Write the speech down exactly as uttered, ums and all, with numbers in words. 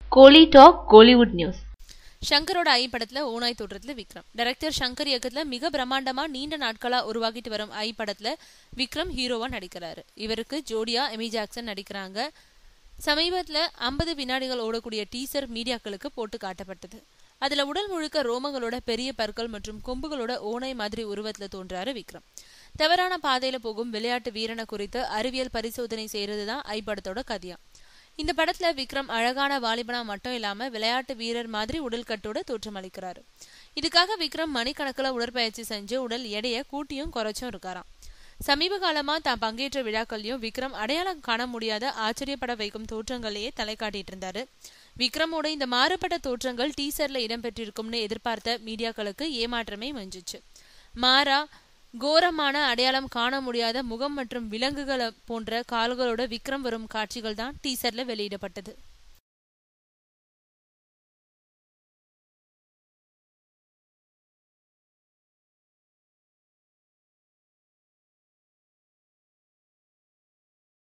கோலி talk Kollywood news. ஷங்கரோட I படத்துல ஓனாய் தோற்றத்துல விக்ரம். டைரக்டர் ஷங்கர் இயக்கத்துல மிக பிரம்மாண்டமா நீண்ட நாட்களா உருவாக்கிட்டு வரும் ஐ படத்துல விக்ரம் ஹீரோவா நடிக்கிறாரு. இவருக்கு ஜோடியா எமி ஜாக்சன் நடிக்கிறாங்க. சமீபத்துல ஐம்பது வினாடிகள் ஓடக்கூடிய டீசர் மீடியாக்களுக்கு போட்டு காட்டப்பட்டது. அதுல உடல் முழுக்க ரோமங்களோட பெரிய பற்கள் மற்றும் கொம்புகளோட ஓனாய் மாதிரி உருவத்துல தோன்றாரு விக்ரம். தவறான பாதையில போகும் விளையாட்டு வீரனை குறித்து அறிவியல் பரிசோதனை செய்யறதுதான் ஐ படத்தோட கதையா. இந்த படத்துல விக்ரம் அழகான வாலிபனா மட்டும் இல்லாம விளையாட்டு வீரர் மாதிரி உடல் கட்டோட தோற்றமளிக்கிறாரு. இதுக்காக விக்ரம் மணிக்கணக்கில் உடற்பயிற்சி செஞ்சு உடல் எடைய கூட்டியும் குறைச்சும் இருக்காராம். சமீப காலமா தான் பங்கேற்ற விழாக்கள்லயும் விக்ரம் அடையாளம் காண முடியாத ஆச்சரியப்பட வைக்கும் தோற்றங்களையே தலை காட்டிட்டு இருந்தாரு. விக்ரமோட இந்த மாறுபட்ட தோற்றங்கள் டீசர்ல இடம்பெற்றிருக்கும்னு எதிர்பார்த்த மீடியாக்களுக்கு ஏமாற்றமே மிஞ்சிச்சு. மாறா கோரமான அடையாளம் காண முடியாத முகம் மற்றும் விலங்குகளை போன்ற கால்களோட விக்ரம் வரும் காட்சிகள் தான் டீசர்ல வெளியிடப்பட்டது.